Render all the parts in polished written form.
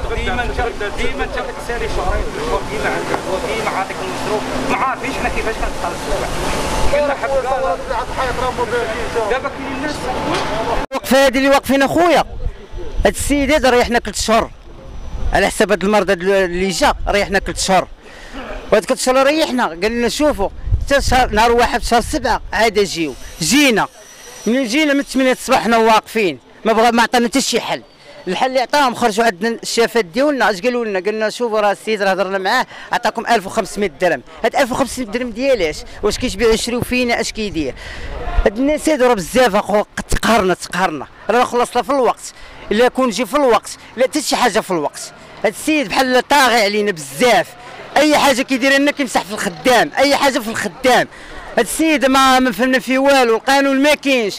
ديما انت كتسالي شهرين ديما عندك وديما عاطيك المصروف ما عارفينش حنا كيفاش كنتخلصوا. قلنا حبه دابا كاين الناس الوقفه هذه اللي واقفين اخويا، هاد السيد هذا ريحنا 3 شهور على حساب هاد المرض اللي جا، ريحنا 3 شهور وهاد 3 شهور ريحنا. قال لنا شوفوا حتى شهر نهار واحد في شهر 7 عاد جينا من جينا من 8 الصباح حنا واقفين، ما عطانا حتى شي حل. الحل اللي عطاهم خرجوا عندنا الشافات ديالنا اش قالوا لنا؟ قالنا شوفوا راه السيد راه هضرنا معاه عطاكم 1500 درهم. هاد 1500 درهم ديالاش؟ واش كيشبيعوا يشريو فينا؟ اش كيدير؟ هاد الناس هادو راه بزاف اخو تقهرنا راه خلصنا في الوقت. الا كون جي في الوقت لا حتى شي حاجه في الوقت. هاد السيد بحال طاغي علينا بزاف، اي حاجه كيدير لنا كيمسح في الخدام، اي حاجه في الخدام. هاد السيد ما فهمنا فيه والو، القانون ما كاينش.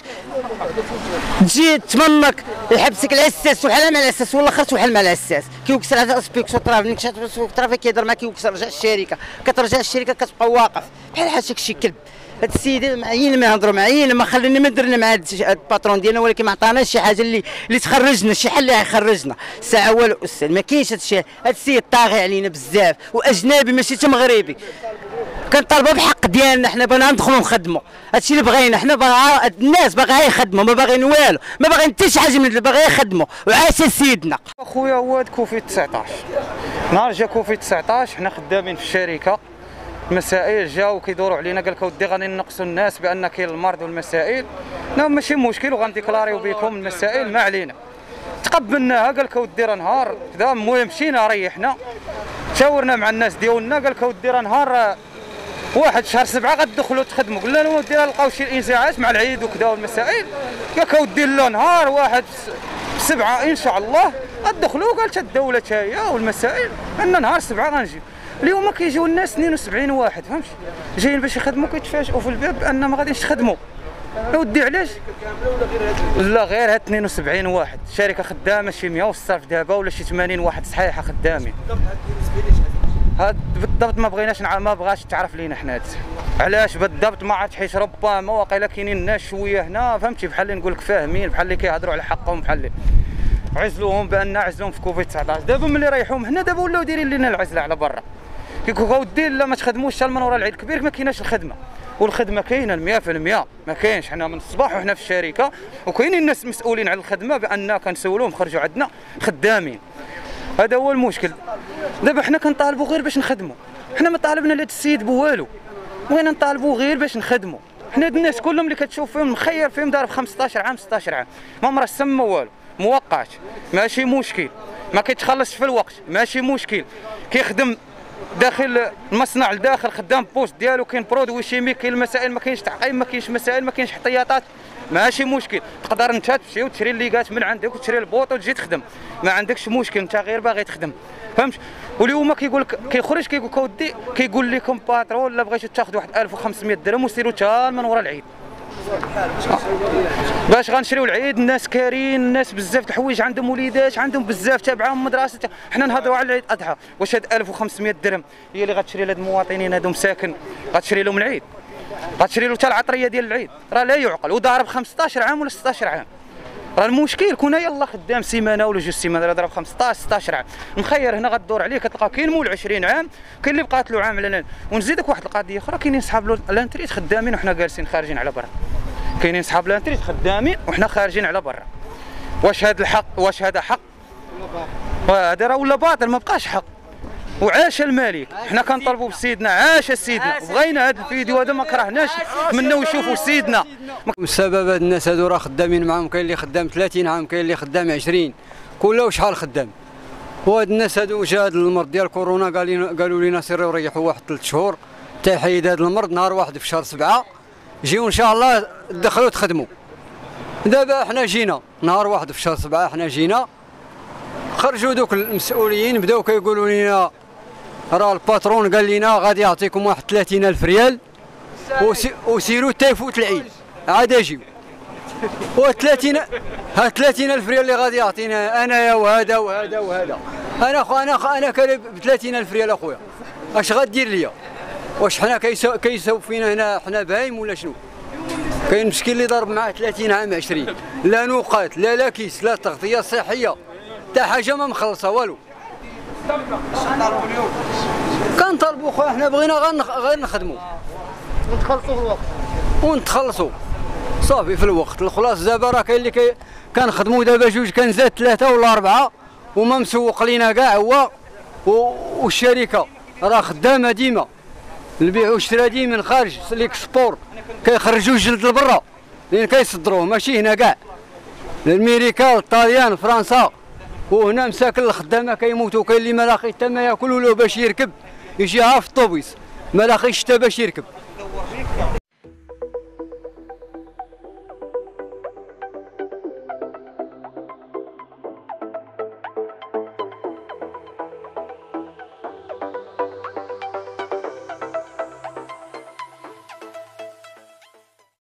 تجي تمنك يحبسك العساس وحال مع العساس ولا خاص وحال مع العساس، كيوكسر هذا سبيكسو طراف نكشات طراف كيهضر معاك كيوكسر رجع الشركه، كترجع الشركه كتبقى واقف بحال حاشاك شي كلب. هاد السيد معين ما نهضروا معين ما خلينا ما درنا مع هاد الباترون ديالنا، ولكن ما عطاناش شي حاجه اللي تخرجنا، شي حل اللي يخرجنا. ساعه والو استاذ ما كاينش هاد الشيء. هاد السيد طاغي علينا بزاف واجنبي ماشي حتى مغربي. كنطالبوا بحق ديالنا، حنا بغينا ندخلوا نخدموا، هادشي اللي بغينا حنا. الناس باغا يخدموا ما باغيين والو، ما باغيين حتى شي حاجه من اللي باغي يخدموا. وعاش سيدنا اخويا. هو هاد كوفيد 19 نهار جا كوفيد 19 حنا خدامين في الشركه، المسائل جاو كيدوروا علينا قال لك اودي غادي ننقصوا الناس بان كاين المرض والمسائل. لا ماشي مشكل وغنديكلاريو بكم المسائل ما علينا. تقبلناها قال لك اودي راه نهار كذا. المهم مشينا ريحنا شاورنا مع الناس ديالنا قال لك اودي راه نهار واحد شهر 7 غتدخلوا تخدموا. قلنا له اودي راه لقاو شي انزعاج مع العيد وكذا والمسائل. قال لك اودي لا نهار واحد 7 ان شاء الله غتدخلوا. قالت الدوله حتى هي والمسائل ان نهار 7 غنجيو. اليوم كيجيو الناس 72 واحد فهمتي جايين باش يخدموا، كيتفاجئوا في الباب بان ما غاديش يخدموا. اودي علاش؟ لا غير هاد 72 واحد. الشركه خدامه شي 100 والصرف دابا ولا شي 80 واحد صحيحه خدامين. هاد بالضبط ما بغيناش ما بغاش تعرف لينا حنا هادشي علاش بالضبط. ما عاد حيت ربما واقيلا كاينين الناس شويه هنا فهمتي بحال اللي نقول لك فاهمين، بحال اللي كيهضروا على حقهم، بحال اللي عزلوهم بان عزلوهم في كوفيد 19. دابا ملي ريحوهم هنا دابا ولاو دايرين لنا العزله على برا. كيقولوا اودي لا ما تخدموش حتى من ورا العيد الكبير. ما كايناش الخدمه، والخدمه كاينه 100% ما كاينش. حنا من الصباح وحنا في الشركه وكاينين الناس مسؤولين على الخدمه بان كنسولوهم خرجوا عندنا خدامين. هذا هو المشكل. دابا حنا كنطالبوا غير باش نخدموا، حنا ما طالبنا لهاد السيد بوالو، بغينا نطالبوا غير باش نخدموا. حنا هاد الناس كلهم اللي كتشوف فيهم مخير فيهم ضارب 15 عام 16 عام ما مرسم ما والو، موقعش ماشي مشكل، ما كيتخلصش في الوقت ماشي مشكل، كيخدم داخل المصنع لداخل خدام بوست ديالو، كاين برودوي شيميك، كاين المسائل ما كاينش تعقيم، ما كاينش مسائل، ما كاينش احتياطات ماشي مشكل. تقدر انت تمشي وتشري الليغات من عندك وتشري البوط وتجي تخدم، ما عندكش مشكل، انت غير باغي تخدم فهمت. واليوم كيقول لك كيخرج كيقول لك اودي كيقول لكم باترون لا بغيتو تاخذوا واحد 1500 درهم وسيروا حتى من ورا العيد باش غنشريو العيد. الناس كارين، الناس بزاف د الحوايج عندهم وليدات عندهم بزاف تابعهم مدرسه. حنا نهضروا على العيد اضحى، واش هاد 1500 درهم هي اللي غتشري لهاد المواطنين هادو مساكن غتشري لهم العيد؟ غتشري له حتى العطريه ديال العيد؟ راه لا يعقل. وضارب 15 عام ولا 16 عام. راه المشكل كون يلاه خدام سيمانه ولا 2 سيمانات راه ضرب 15 16 عام. مخير هنا غدور عليه كتلقى كاين مول 20 عام، كاين اللي بقات له عام على. ونزيدك واحد القضيه اخرى، كاينين صحاب لانتريت خدامين وحنا جالسين خارجين على برا. كاينين صحاب لانتريت خدامين وحنا خارجين على برا. واش هذا الحق؟ واش هذا حق؟ هذا راه ولا باطل ما بقاش حق. وعاش الملك. حنا كنطالبوا بسيدنا، عاش سيدنا. بغينا هذا الفيديو هذا ما كرهناش منا ويشوفوا سيدنا. السبب هاد الناس هادو راه خدامين معاهم، كاين اللي خدام 30 عام، كاين اللي خدام 20، كله شحال خدام. وهاد الناس هادو جا هاد المرض ديال كورونا قالوا لنا سيروا ريحوا واحد 3 شهور حتى يحيد هاد المرض. نهار واحد في شهر 7 جيو ان شاء الله دخلوا تخدموا. دابا حنا جينا نهار واحد في شهر 7 حنا جينا، خرجوا دوك المسؤولين بداو كيقولوا لنا راه الباترون قال لنا غادي يعطيكم واحد 30,000 ريال وسيروا حتى يفوت العيد عاد اجيو. و 30,000 ريال اللي غادي يعطينا انايا وهذا وهذا وهذا. انا كاري ب 30,000 ريال اخويا، اش غدير ليا؟ واش حنا كيساو فينا هنا حنا بايم ولا شنو؟ كاين مسكين اللي ضرب معاه 30 عام 20، لا نقاط لا كيس لا تغطيه صحيه حتى حاجه ما مخلصه والو. كنطالبوا خويا حنا بغينا غير نخدموا ونتخلصوا في الوقت ونتخلصوا صافي في الوقت. الخلاص دابا راه كاين اللي كنخدموا دابا جوج كنزاد 3 ولا 4 وما مسوق لينا كاع هو والشركه راه خدامه ديما. البيع والشراء ديما من خارج ليكسبور كيخرجوا الجلد لبرا لان كيصدروه ماشي هنا كاع. الامريكا الطاليان فرنسا وهنا مساكن الخدامه كيموتوا. كاين اللي ما لاقي حتى ما ياكل ولا باش يركب يجي في الطوبيس ما لاقيش حتى باش يركب.